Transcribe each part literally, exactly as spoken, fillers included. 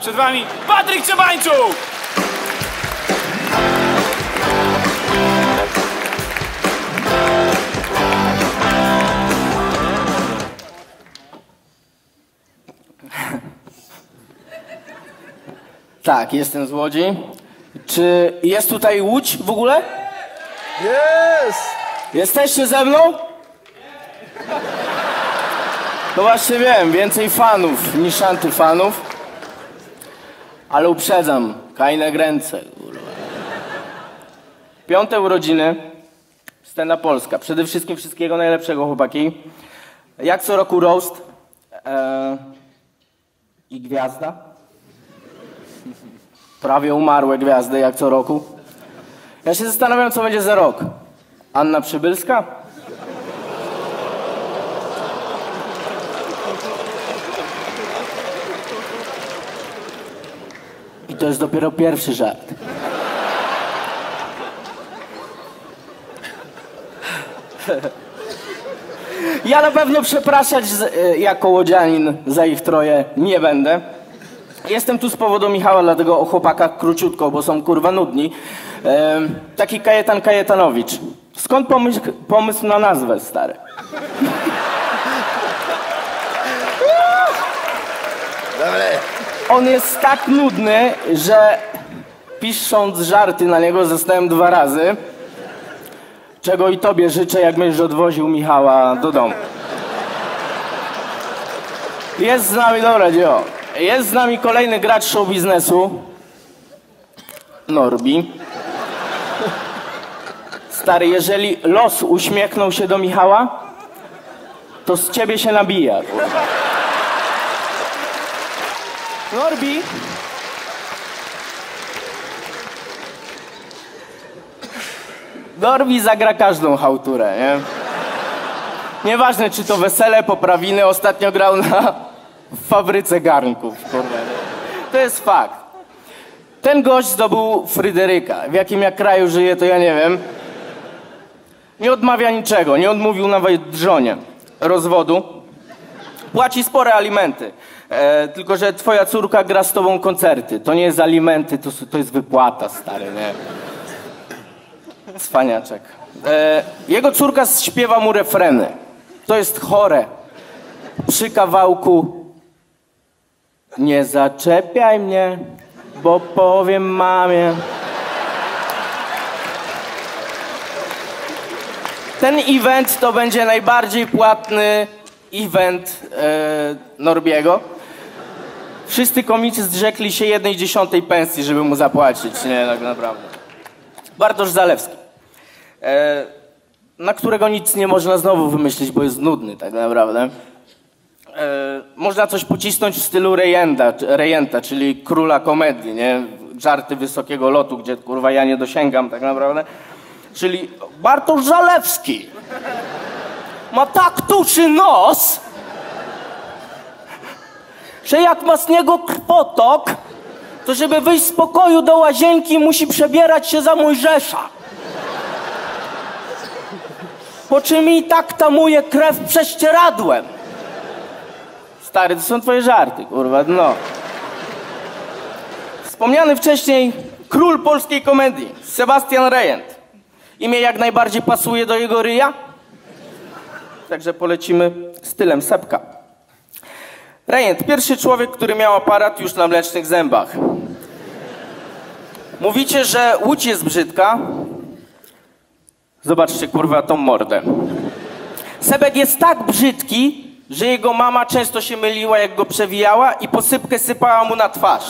przed wami Patryk Czebańczuk! Tak, jestem z Łodzi. Czy jest tutaj Łódź w ogóle? Jest! Jesteście ze mną? No właśnie wiem, więcej fanów niż antyfanów. Ale uprzedzam, kajne ręce, kurwa. Piąte urodziny, Scena Polska. Przede wszystkim wszystkiego najlepszego, chłopaki. Jak co roku roast eee, i gwiazda. Prawie umarłe gwiazdy, jak co roku. Ja się zastanawiam, co będzie za rok. Anna Przybylska? I to jest dopiero pierwszy żart. Ja na pewno przepraszać z, jako łodzianin za ich troje nie będę. Jestem tu z powodu Michała, dlatego o chłopakach króciutko, bo są kurwa nudni. E, taki Kajetan Kajetanowicz. Skąd pomysł, pomysł na nazwę, stary? Dobre. On jest tak nudny, że pisząc żarty na niego zostałem dwa razy. Czego i tobie życzę, jak będziesz odwoził Michała do domu. Jest z nami, dobra, dzieło. Jest z nami kolejny gracz show biznesu. Norbi. Stary, jeżeli los uśmiechnął się do Michała, to z ciebie się nabija, kurwa. Norbi. Norbi zagra każdą chałturę, nie? Nieważne, czy to wesele, poprawiny. Ostatnio grał na w fabryce garnków, kurwa. To jest fakt. Ten gość zdobył Fryderyka. W jakim ja kraju żyje, to ja nie wiem. Nie odmawia niczego. Nie odmówił nawet żonie rozwodu. Płaci spore alimenty. E, tylko, że twoja córka gra z tobą koncerty. To nie jest alimenty, to, to jest wypłata, stary, nie? Cwaniaczek. E, jego córka śpiewa mu refreny. To jest chore. Przy kawałku nie zaczepiaj mnie, bo powiem mamie. Ten event to będzie najbardziej płatny event e, Norbiego. Wszyscy komicy zrzekli się jednej dziesiątej pensji, żeby mu zapłacić, nie, tak naprawdę. Bartosz Zalewski, e, na którego nic nie można znowu wymyślić, bo jest nudny tak naprawdę. E, można coś pocisnąć w stylu Rejenta, Rejenta, czyli króla komedii, nie? Żarty wysokiego lotu, gdzie kurwa ja nie dosięgam tak naprawdę. Czyli Bartosz Zalewski ma tak tuszy nos, że jak ma z niego krwotok, to żeby wyjść z pokoju do łazienki, musi przebierać się za Mojżesza. Po czym i tak tamuje krew prześcieradłem. Stary, to są twoje żarty, kurwa, no. Wspomniany wcześniej król polskiej komedii, Sebastian Rejent. Imię jak najbardziej pasuje do jego ryja. Także polecimy stylem Sepka. Rejent, pierwszy człowiek, który miał aparat już na mlecznych zębach. Mówicie, że Łódź jest brzydka. Zobaczcie, kurwa, tą mordę. Sebek jest tak brzydki, że jego mama często się myliła, jak go przewijała i posypkę sypała mu na twarz.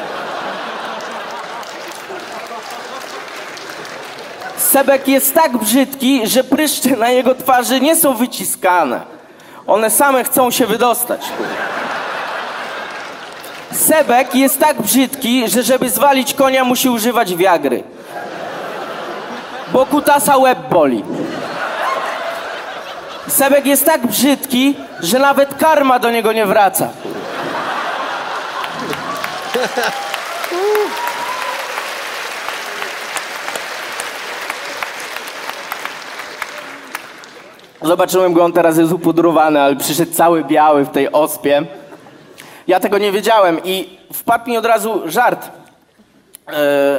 Sebek jest tak brzydki, że pryszcze na jego twarzy nie są wyciskane. One same chcą się wydostać. Sebek jest tak brzydki, że żeby zwalić konia, musi używać wiagry. Bo kutasa łeb boli. Sebek jest tak brzydki, że nawet karma do niego nie wraca. Zobaczyłem go, on teraz jest upudrowany, ale przyszedł cały biały w tej ospie. Ja tego nie wiedziałem i wpadł mi od razu żart. E,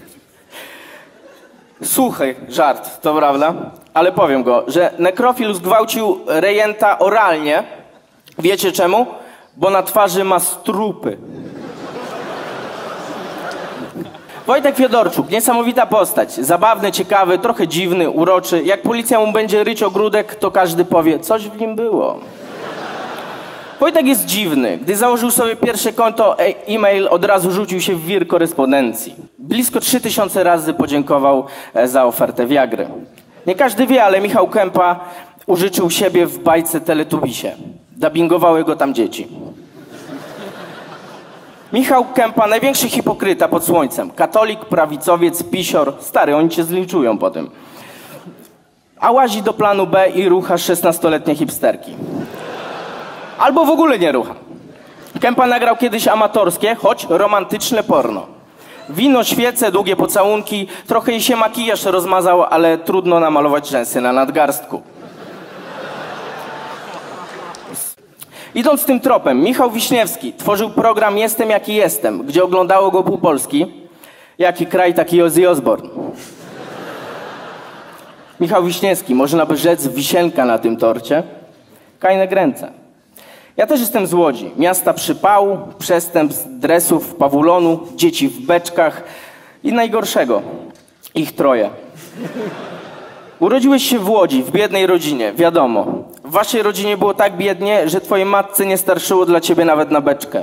suchy żart, to prawda, ale powiem go, że nekrofil zgwałcił rejenta oralnie. Wiecie czemu? Bo na twarzy ma strupy. Wojtek Fiodorczuk, niesamowita postać. Zabawny, ciekawy, trochę dziwny, uroczy. Jak policja mu będzie ryć ogródek, to każdy powie, coś w nim było. Wojtek jest dziwny. Gdy założył sobie pierwsze konto e-mail, od razu rzucił się w wir korespondencji. Blisko trzy tysiące razy podziękował za ofertę Viagry. Nie każdy wie, ale Michał Kępa użyczył siebie w bajce Teletubisie. Dubbingowały go tam dzieci. Michał Kępa, największy hipokryta pod słońcem. Katolik, prawicowiec, pisior. Stary, oni cię zlinczują po tym. A łazi do planu B i rucha szesnastoletnie hipsterki. Albo w ogóle nie rucha. Kępa nagrał kiedyś amatorskie, choć romantyczne porno. Wino, świece, długie pocałunki. Trochę jej się makijaż rozmazał, ale trudno namalować rzęsy na nadgarstku. Idąc tym tropem, Michał Wiśniewski tworzył program Jestem jaki jestem, gdzie oglądało go pół Polski. Jaki kraj, taki Ozzy Osbourne. Michał Wiśniewski, można by rzec wisienka na tym torcie. Kajne gręce. Ja też jestem z Łodzi. Miasta przypału, przestępstw, dresów, pawulonu, dzieci w beczkach i najgorszego. Ich troje. Urodziłeś się w Łodzi, w biednej rodzinie, wiadomo. W waszej rodzinie było tak biednie, że twojej matce nie starczyło dla ciebie nawet na beczkę.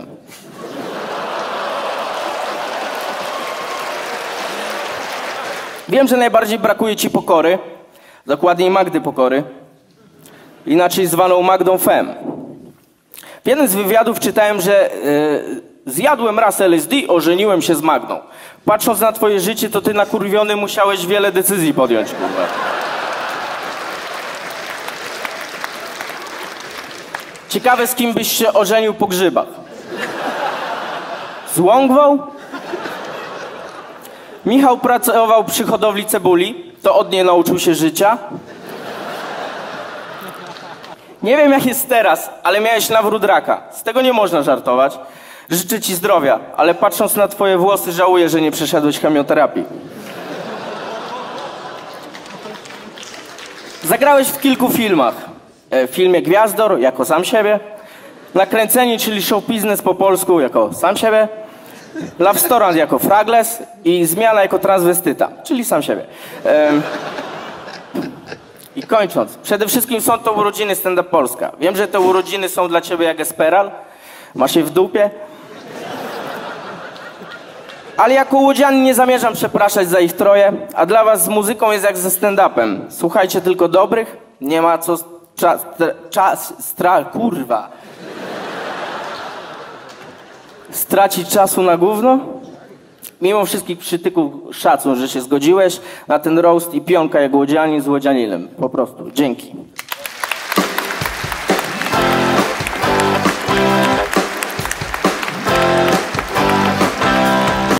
Wiem, że najbardziej brakuje ci pokory, dokładniej Magdy Pokory, inaczej zwaną Magdą Fem. W jednym z wywiadów czytałem, że yy, zjadłem raz L S D, ożeniłem się z Magdą. Patrząc na twoje życie, to ty nakurwiony musiałeś wiele decyzji podjąć, kurwa. Ciekawe, z kim byś się ożenił po grzybach. Z Łągwą? Michał pracował przy hodowli cebuli, to od niej nauczył się życia. Nie wiem, jak jest teraz, ale miałeś nawrót raka. Z tego nie można żartować. Życzę ci zdrowia, ale patrząc na twoje włosy, żałuję, że nie przeszedłeś chemioterapii. Zagrałeś w kilku filmach. W filmie Gwiazdor jako sam siebie, Nakręceni, czyli show business po polsku jako sam siebie, Love Story jako Fragles i Zmiana jako transwestyta, czyli sam siebie. Um, I kończąc, przede wszystkim są to urodziny Stand Up Polska. Wiem, że te urodziny są dla ciebie jak Esperal, masz je w dupie. Ale jako łodzianin nie zamierzam przepraszać za ich troje, a dla was z muzyką jest jak ze stand-upem. Słuchajcie tylko dobrych, nie ma co... Czas, czas, stra... kurwa. Stracić czasu na gówno? Mimo wszystkich przytyków szacun, że się zgodziłeś na ten roast i pionka jak łodzianin z łodzianinem. Po prostu. Dzięki.